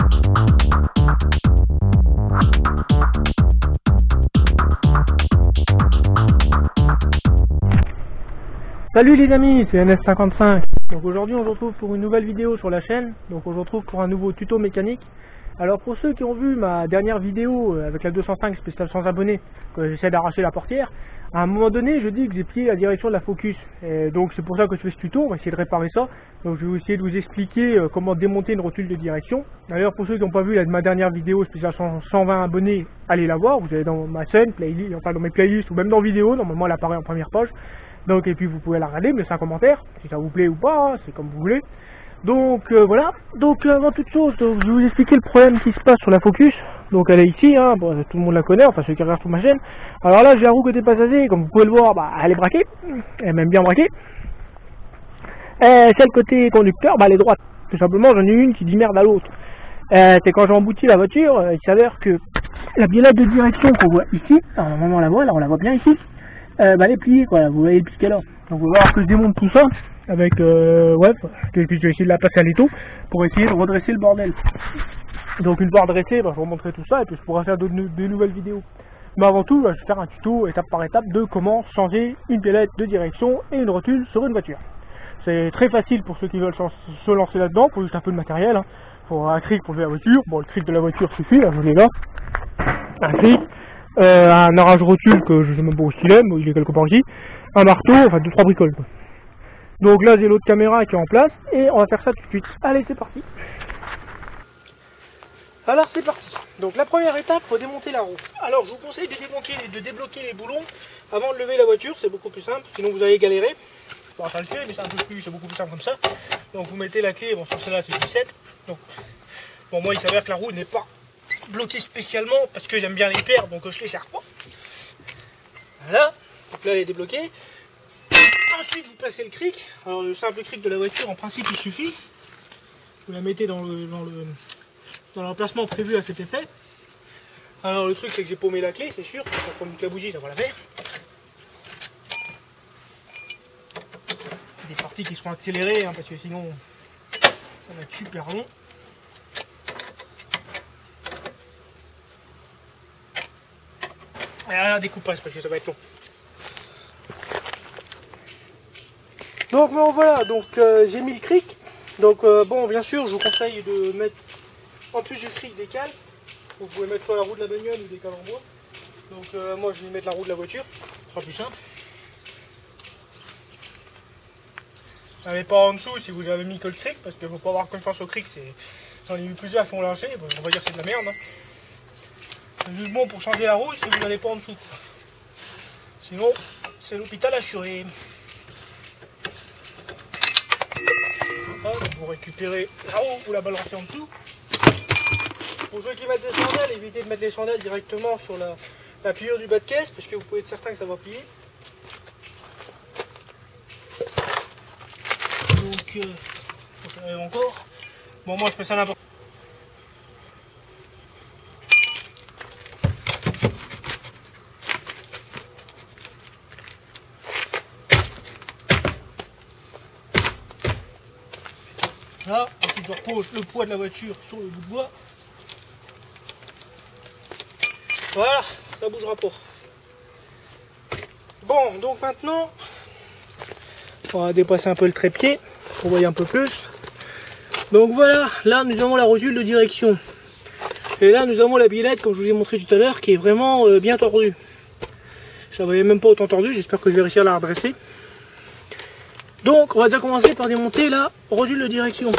Salut les amis, c'est NS55. Donc aujourd'hui on se retrouve pour une nouvelle vidéo sur la chaîne. Donc on se retrouve pour un nouveau tuto mécanique. Alors pour ceux qui ont vu ma dernière vidéo avec la 205 spéciale sans abonnés, que j'essaie d'arracher la portière, à un moment donné je dis que j'ai plié la direction de la Focus. Et donc c'est pour ça que je fais ce tuto, on va essayer de réparer ça. Donc je vais essayer de vous expliquer comment démonter une rotule de direction. D'ailleurs pour ceux qui n'ont pas vu ma dernière vidéo spéciale 120 abonnés, allez la voir, vous allez dans ma chaîne, playlist, enfin dans mes playlists ou même dans vidéo, normalement elle apparaît en première page. Donc et puis vous pouvez la regarder, me laisser un commentaire, si ça vous plaît ou pas, hein, c'est comme vous voulez. Donc voilà, donc avant toute chose, je vais vous expliquer le problème qui se passe sur la Focus. Donc elle est ici, hein, bon, tout le monde la connaît, enfin ceux qui regardent sur ma chaîne. Alors là j'ai la roue côté passager, comme vous pouvez le voir, bah, elle est braquée, elle est même bien braquée. Celle côté conducteur, bah, elle est droite. Tout simplement j'en ai une qui dit merde à l'autre. C'est quand j'ai embouti la voiture, il s'avère que la biellette de direction qu'on voit ici, alors normalement on la voit, là on la voit bien ici. Bah, elle est pliée, quoi, vous voyez le piquet là. Donc on va voir que je démonte tout ça avec ouais, et puis je vais essayer de la passer à l'étau pour essayer de redresser le bordel. Donc une fois redressé, bah, je vous remontrerai tout ça et puis je pourrai faire de nouvelles vidéos. Mais avant tout, bah, je vais faire un tuto étape par étape de comment changer une biellette de direction et une rotule sur une voiture. C'est très facile pour ceux qui veulent se lancer là-dedans, pour juste un peu de matériel. Hein. Faut un cric pour lever la voiture. Bon, le cric de la voiture suffit, là, je l'ai là. Un cric. Un arrache rotule que je sais même pas où il est, mais il est quelque part ici, un marteau, enfin 2-3 bricoles. Donc là j'ai l'autre caméra qui est en place et on va faire ça tout de suite. Allez, c'est parti. Alors c'est parti. Donc la première étape, faut démonter la roue. Alors je vous conseille de débloquer les boulons avant de lever la voiture, c'est beaucoup plus simple, sinon vous allez galérer. Bon, ça le fait, mais c'est beaucoup plus simple comme ça. Donc vous mettez la clé, bon sur celle-là c'est 17. Donc bon, moi il s'avère que la roue n'est pas bloqué spécialement parce que j'aime bien les paires, donc je les serre pas. Voilà, donc là elle est débloquée. Ensuite vous placez le cric. Alors le simple cric de la voiture en principe il suffit. Vous la mettez dans l'emplacement prévu à cet effet. Alors le truc c'est que j'ai paumé la clé, c'est sûr, parce qu'on prend une bougie, ça va la faire. Des parties qui seront accélérées hein, parce que sinon ça va être super long. Un découpage parce que ça va être long. Donc bon, voilà, donc j'ai mis le cric. Donc bon, bien sûr je vous conseille de mettre en plus du cric des cales. Vous pouvez mettre soit la roue de la bagnole ou des cales en bois. Donc moi je vais mettre la roue de la voiture, ce sera plus simple. N'avez pas en dessous si vous avez mis que le cric, parce qu'il ne faut pas avoir confiance au cric, j'en ai eu plusieurs qui ont lâché, bon, on va dire que c'est de la merde. Hein. C'est juste bon pour changer la roue si vous n'allez pas en dessous. Sinon, c'est l'hôpital assuré. Vous récupérez la roue, vous la balancez en dessous. Pour ceux qui mettent des sandales, évitez de mettre les sandales directement sur la pliure du bas de caisse, parce que vous pouvez être certain que ça va plier. Donc, ça arrive encore. Bon, moi je fais ça n'importe. Là, ensuite je repose le poids de la voiture sur le bout de bois. Voilà, ça bougera pas. Bon, donc maintenant, on va dépasser un peu le trépied pour voir un peu plus. Donc voilà, là nous avons la rotule de direction. Et là nous avons la biellette, comme je vous ai montré tout à l'heure, qui est vraiment bien tordue. Je ne voyais même pas autant tordue, j'espère que je vais réussir à la redresser. Donc on va déjà commencer par démonter la rotule de direction.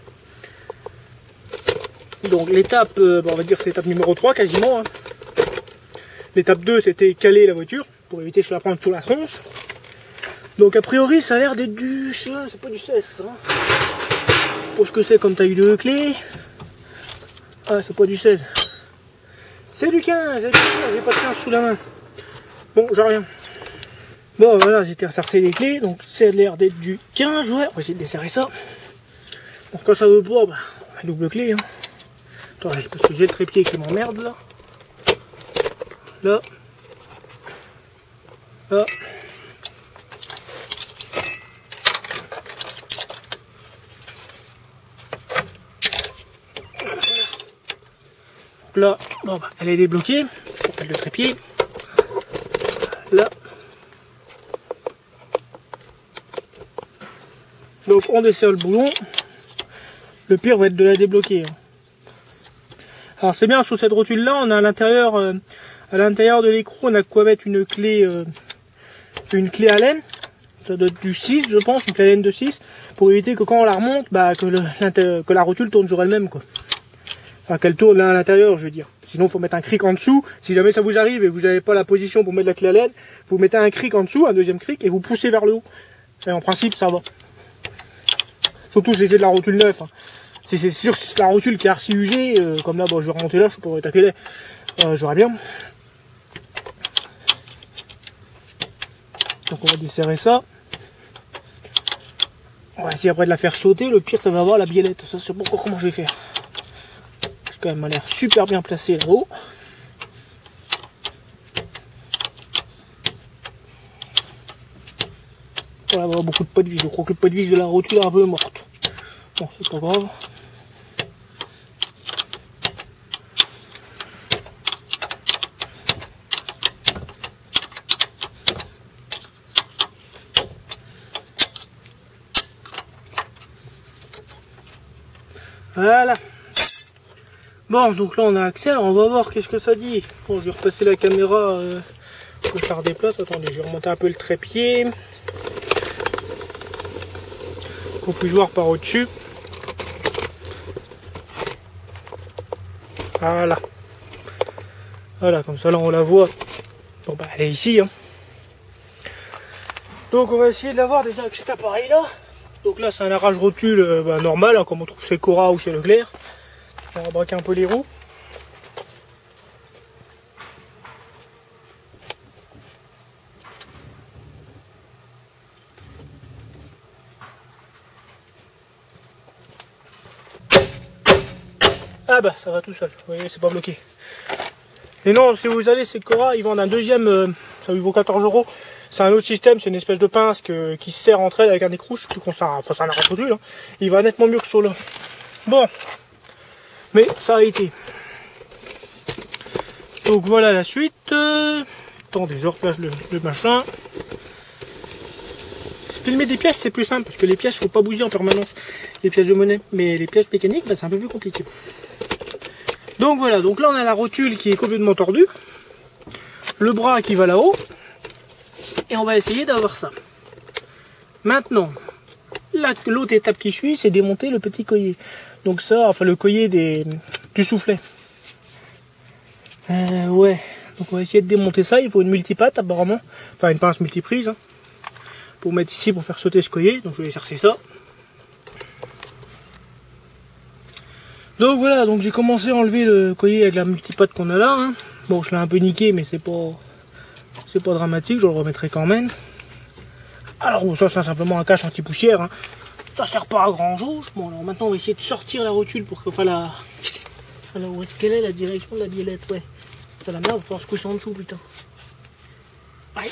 Donc l'étape, on va dire que c'est l'étape numéro 3 quasiment. Hein. L'étape 2 c'était caler la voiture pour éviter que je la prenne sur la tronche. Donc a priori ça a l'air d'être du... c'est pas du 16 hein. Pour ce que c'est comme taille de clé. Ah c'est pas du 16. C'est du 15, j'ai pas de 15 sous la main. Bon j'ai rien. Bon voilà, j'ai resserré les clés, donc c'est l'air d'être du 15, ouais, on va essayer de desserrer ça. Bon, quand ça veut pas, bah, on va double clé. Hein. Attendez, parce que j'ai le trépied qui m'emmerde là. Là. Là. Donc là, bon, bah, elle est débloquée. On appelle le trépied. Là. Donc on desserre le boulon. Le pire va être de la débloquer. Alors c'est bien, sur cette rotule là, on a à l'intérieur de l'écrou, on a quoi mettre une clé Allen. Ça doit être du 6 je pense, une clé Allen de 6, pour éviter que quand on la remonte, bah, que la rotule tourne sur elle-même, quoi. Enfin qu'elle tourne là à l'intérieur, je veux dire. Sinon il faut mettre un cric en dessous. Si jamais ça vous arrive et vous n'avez pas la position pour mettre la clé Allen, vous mettez un cric en dessous, un deuxième cric, et vous poussez vers le haut. Et en principe ça va. Surtout si c'est de la rotule neuve. Hein. Si c'est sûr que c'est la rotule qui est archi usée, comme là, bon, je vais remonter là, je peux pas attaquer là, j'aurais bien. Donc on va desserrer ça. On va essayer après de la faire sauter. Le pire, ça va avoir la biellette. Ça, c'est pas encore comment je vais faire. Parce qu'elle m'a l'air super bien placée là-haut. On va avoir beaucoup de pot de vis. Je crois que le pot de vis de la rotule est un peu morte. Bon, c'est pas grave. Voilà. Bon, donc là on a accès, alors on va voir qu'est-ce que ça dit. Bon, je vais repasser la caméra pour faire des places. Attendez, je vais remonter un peu le trépied. Qu'on puisse voir par au-dessus. Voilà. Voilà, comme ça là on la voit. Bon bah elle est ici. Hein. Donc on va essayer de la voir déjà avec cet appareil là. Donc là c'est un arrache rotule normal, hein, comme on trouve chez Cora ou chez Leclerc. On va braquer un peu les roues. Ah bah ça va tout seul, vous voyez c'est pas bloqué. Et non, si vous allez chez Cora, ils vendent un deuxième, ça lui vaut 14 €. C'est un autre système, c'est une espèce de pince qui se serre entre elles avec un écrou, je sais plus qu'on s'en enfin, c'est un arrache rotule. Hein. Il va nettement mieux que sur le... Bon, mais ça a été. Donc voilà la suite. Attendez, je replace le machin. Filmer des pièces c'est plus simple parce que les pièces faut pas bouger en permanence, les pièces de monnaie, mais les pièces mécaniques bah, c'est un peu plus compliqué. Donc voilà, donc là on a la rotule qui est complètement tordue, le bras qui va là-haut, et on va essayer d'avoir ça. Maintenant, l'autre étape qui suit, c'est démonter le petit collier. Donc ça, enfin le collier du soufflet. Ouais, donc on va essayer de démonter ça, il faut une multipatte apparemment, enfin une pince multiprise, hein, pour mettre ici pour faire sauter ce collier, donc je vais chercher ça. Donc voilà, donc j'ai commencé à enlever le collier avec la multipatte qu'on a là. Hein. Bon, je l'ai un peu niqué, mais c'est pas dramatique, je le remettrai quand même. Alors bon, ça c'est simplement un cache anti-poussière. Hein. Ça sert pas à grand chose. Bon, alors maintenant on va essayer de sortir la rotule pour que, enfin la, où est-ce qu'elle est la direction de la biellette, ouais. C'est la merde, il va falloir se coucher en dessous, putain. Ouais.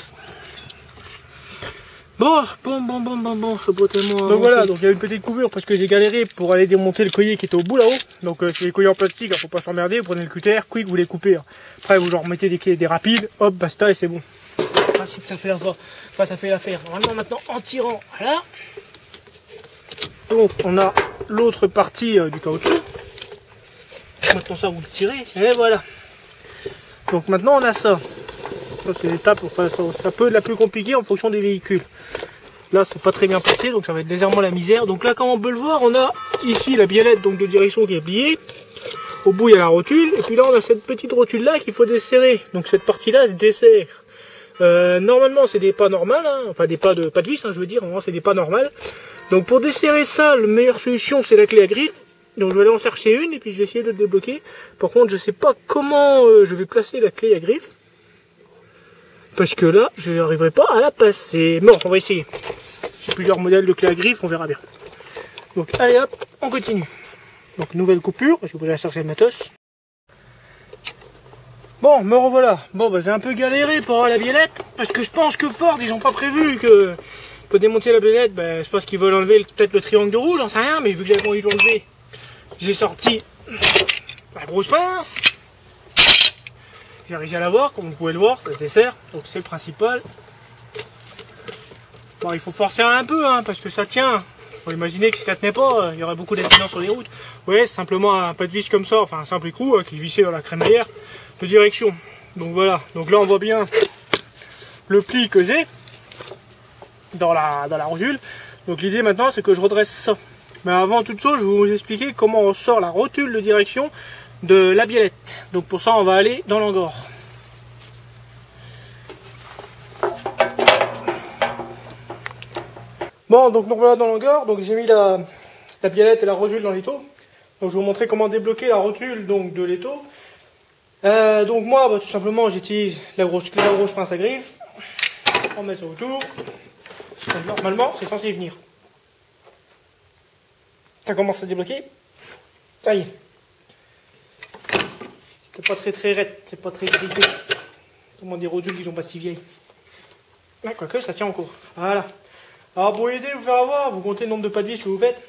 Bon, c'est pas tellement... Donc voilà, donc il y a une petite coupure parce que j'ai galéré pour aller démonter le collier qui était au bout là-haut. Donc c'est les colliers en plastique, hein, faut pas s'emmerder, vous prenez le cutter, quick, vous les coupez. Hein. Après vous leur mettez des clés, des rapides, hop, basta et c'est bon. En principe ça fait l'affaire. Enfin ça fait l'affaire. Normalement maintenant en tirant, voilà. Donc on a l'autre partie du caoutchouc. Maintenant ça vous le tirez, et voilà. Donc maintenant on a ça. Ça c'est l'étape, enfin, ça peut être la plus compliquée en fonction des véhicules. Là c'est pas très bien placé, donc ça va être légèrement la misère. Donc là comme on peut le voir, on a ici la biellette donc de direction qui est pliée. Au bout il y a la rotule, et puis là on a cette petite rotule là qu'il faut desserrer. Donc cette partie là se desserre. Normalement c'est des pas normales, hein. Enfin des pas de vis, hein, je veux dire, normalement c'est des pas normales. Donc pour desserrer ça, la meilleure solution c'est la clé à griffe. Donc je vais aller en chercher une et puis je vais essayer de le débloquer. Par contre je sais pas comment je vais placer la clé à griffe. Parce que là, je n'arriverai pas à la passer. Bon, on va essayer. J'ai plusieurs modèles de clés à griffe, on verra bien. Donc, allez hop, on continue. Donc, nouvelle coupure. Je vais aller chercher le matos. Bon, me revoilà. Bon, bah, j'ai un peu galéré pour avoir la biellette. Parce que je pense que Ford, ils n'ont pas prévu que pour démonter la biellette, bah, je pense qu'ils veulent enlever peut-être le triangle de rouge, j'en sais rien. Mais vu que j'avais pas envie de l'enlever, j'ai sorti la grosse pince. J'ai réussi à l'avoir, comme vous pouvez le voir, ça se desserre, donc c'est le principal. Bon, il faut forcer un peu, hein, parce que ça tient. Faut imaginer que si ça tenait pas, il y aurait beaucoup d'accidents sur les routes. Vous voyez, c'est simplement un pas de vis comme ça, enfin un simple écrou qui est vissé dans la crémaillère de direction. Donc voilà, donc là on voit bien le pli que j'ai dans la rotule. Donc l'idée maintenant c'est que je redresse ça. Mais avant toute chose, je vais vous expliquer comment on sort la rotule de direction de la biellette. Donc pour ça on va aller dans l'angor. Bon, donc nous voilà dans l'angor, donc j'ai mis la biellette et la rotule dans l'étau. Donc je vais vous montrer comment débloquer la rotule donc, de l'étau. Donc moi, tout simplement, j'utilise la grosse pince à griffe. On met ça autour. Donc, normalement, c'est censé venir. Ça commence à débloquer. Ça y est. C'est pas très raide, c'est pas très grippé. Comment des rotules qui sont pas si vieilles. Ah, quoique, ça tient encore. Voilà. Alors pour aider à vous faire avoir, vous comptez le nombre de pas de vis que vous faites.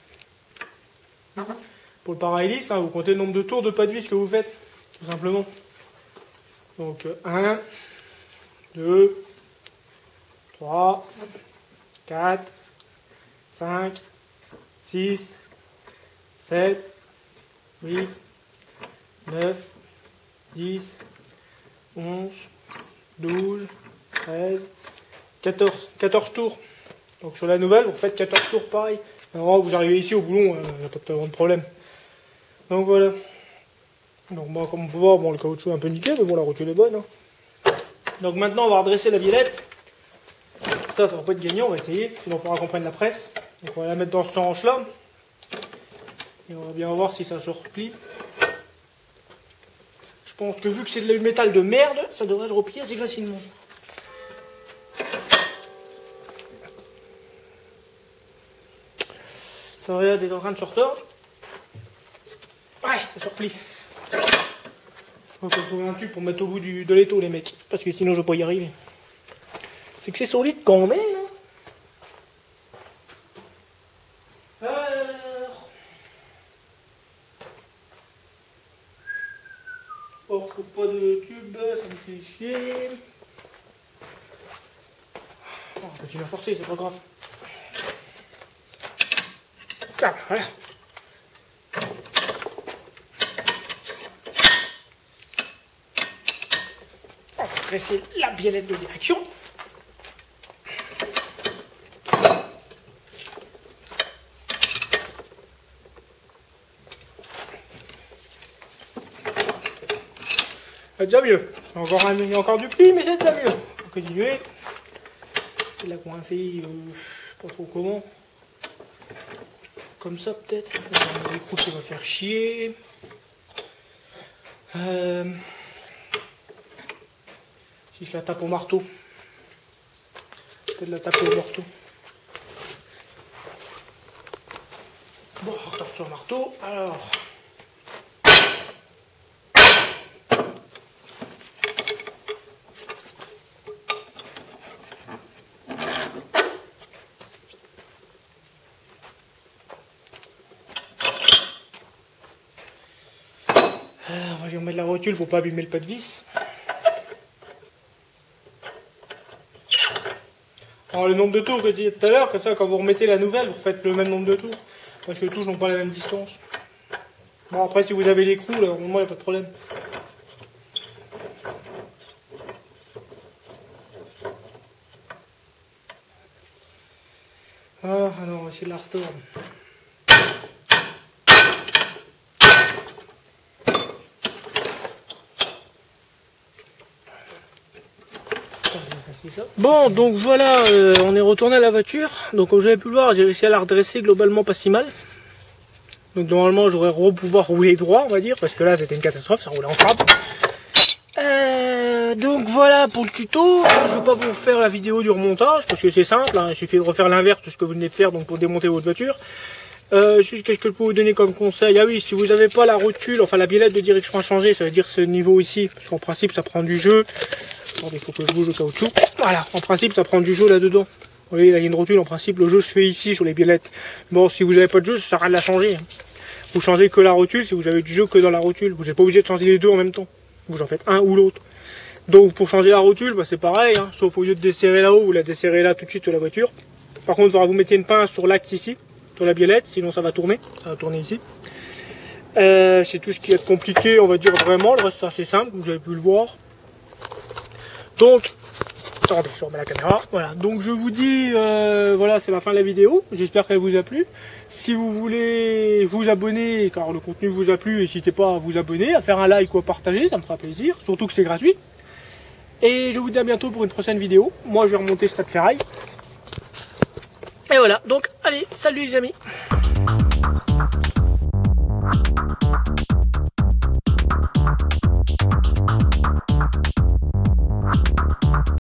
Pour le para-hélice, vous comptez le nombre de tours de pas de vis que vous faites. Tout simplement. Donc 1, 2, 3, 4, 5, 6, 7, 8, 9, 10, 11, 12, 13, 14 tours. Donc sur la nouvelle, vous faites 14 tours pareil. Alors vous arrivez ici au boulon, il n'y a pas de problème. Donc voilà. Donc moi, comme on peut voir, bon, le caoutchouc est un peu niqué, mais bon, la rotule est bonne. Hein. Donc maintenant, on va redresser la biellette. Ça va pas être gagnant, on va essayer, sinon on pourra qu'on prenne la presse. Donc on va la mettre dans ce hanche-là. Et on va bien voir si ça se replie. Je pense que vu que c'est du métal de merde, ça devrait se replier assez facilement. Ça va être en train de se retordre. Ouais, ça se replie. Il faut trouver un tube pour mettre au bout de l'étau, les mecs. Parce que sinon, je vais pas y arriver. C'est que c'est solide quand même. Hein. Alors. Oh, je trouve pas de tube, ça me fait chier. Oh, on continue à forcer, c'est pas grave. Ah, voilà. On va presser la biellette de direction. C'est déjà mieux. Il y a encore du pli, mais c'est déjà mieux. On va continuer. C'est la coincée, je sais pas trop comment. Comme ça peut-être. L'écrou qui va faire chier. Si je la tape au marteau. Peut-être la taper au marteau. Bon, on retourne sur le marteau. Alors. On va lui remettre la rotule pour pas abîmer le pas de vis. Alors le nombre de tours que je disais tout à l'heure, comme ça quand vous remettez la nouvelle, vous refaites le même nombre de tours. Parce que les touches n'ont pas la même distance. Bon après si vous avez l'écrou, là, au moins il n'y a pas de problème. Ah, alors on va essayer de la retordre. Bon, donc voilà, on est retourné à la voiture. Donc comme vous avez pu le voir, j'ai réussi à la redresser globalement pas si mal. Donc normalement j'aurais pouvoir rouler droit, on va dire, parce que là c'était une catastrophe, ça roulait en trappe. Donc voilà pour le tuto. Je vais pas vous faire la vidéo du remontage parce que c'est simple, hein, il suffit de refaire l'inverse de ce que vous venez de faire donc pour démonter votre voiture. Juste qu'est-ce que je peux vous donner comme conseil? Ah oui, si vous n'avez pas la rotule, enfin la biellette de direction à changer, ça veut dire ce niveau ici, parce qu'en principe ça prend du jeu. Attendez, il faut que je bouge le caoutchouc. Voilà, en principe ça prend du jeu là-dedans. Vous voyez, là il y a une rotule, en principe le jeu se fait ici sur les biellettes. Bon, si vous n'avez pas de jeu, ça sert à rien de la changer. Vous changez que la rotule si vous avez du jeu que dans la rotule. Vous n'êtes pas obligé de changer les deux en même temps. Vous en faites un ou l'autre. Donc pour changer la rotule, bah, c'est pareil, hein, sauf au lieu de desserrer là-haut, vous la desserrez là tout de suite sur la voiture. Par contre, il faudra vous mettre une pince sur l'axe ici, sur la biellette, sinon ça va tourner ici. C'est tout ce qui est compliqué, on va dire vraiment, le reste c'est assez simple, vous avez pu le voir. Donc, attendez, je remets la caméra, voilà, donc je vous dis, voilà, c'est la fin de la vidéo, j'espère qu'elle vous a plu. Si vous voulez vous abonner, car le contenu vous a plu, n'hésitez pas à vous abonner, à faire un like ou à partager, ça me fera plaisir, surtout que c'est gratuit. Et je vous dis à bientôt pour une prochaine vidéo. Moi, je vais remonter Stade Ferraille. Et voilà, donc allez, salut les amis.